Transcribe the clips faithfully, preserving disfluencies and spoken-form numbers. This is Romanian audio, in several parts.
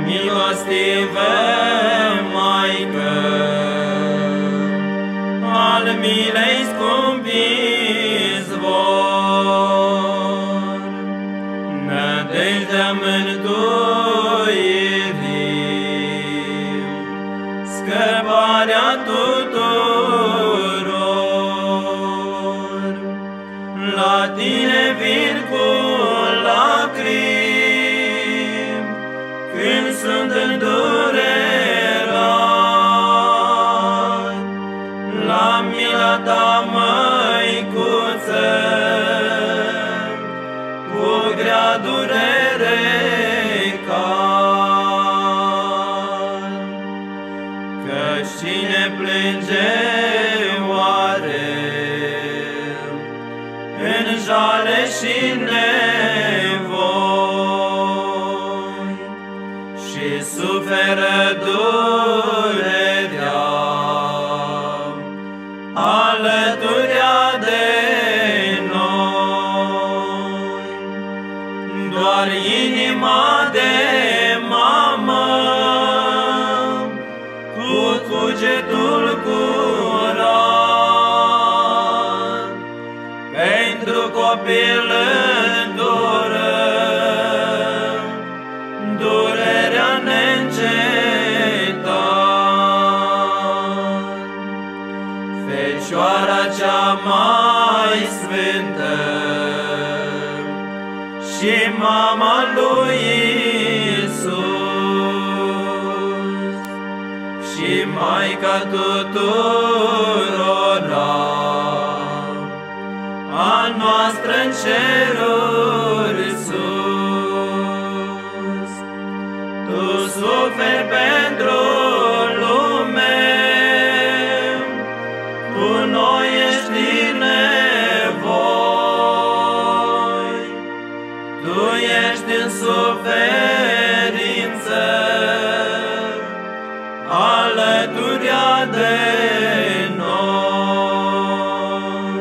milostivă Maică, al milei scump izvor, nădejdea mântuirii, scăparea tuturor, la tine vin cu lacrimi, când sunt îndurerat, la mila ta, Măicuță, cu grea durere cad. Căci cine plânge oare în jale și nevoi și suferă durerea alăturea de noi, doar inima de mamă cu cugetul curat pentru copil îndură durerea neîncetat. Fecioara cea mai sfântă și mama lui Iisus și Maica tuturora, a noastră în ceruri sus, tu suferi pentru lume, cu noi ești nevoi, tu ești în suferință, alăturea de noi.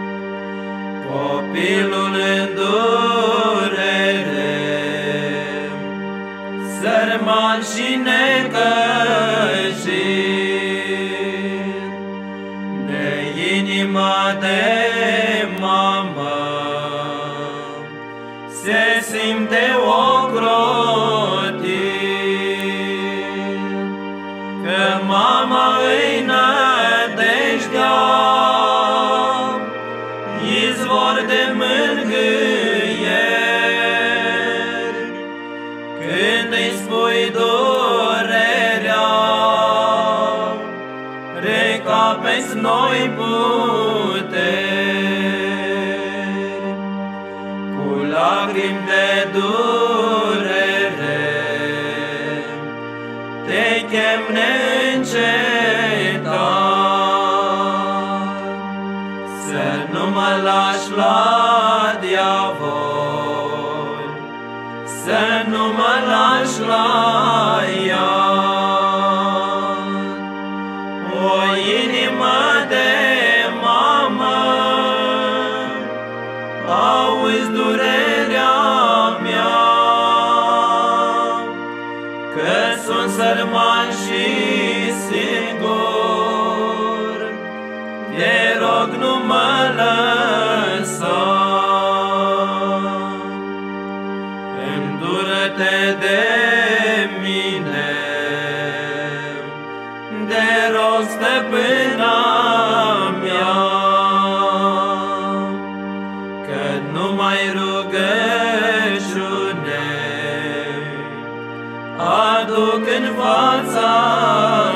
Copilul în durere, sărman și necăjit, de inima de mamă se simte ocrotit, că mama îi nădejdea, izvor de mângâieri, când îi spui durerea, recapezi noi puteri. Cu lacrimi de durere te chem neîncetat, să nu mă lași la diavol, să nu mă lași la iad. O inimă de mamă, auzi durerea mea, că sunt sărman și singur, te rog nu mă lăsa. Îndură-te de mine, de rog, stăpâna mea, că numai rugăciune aduc în fața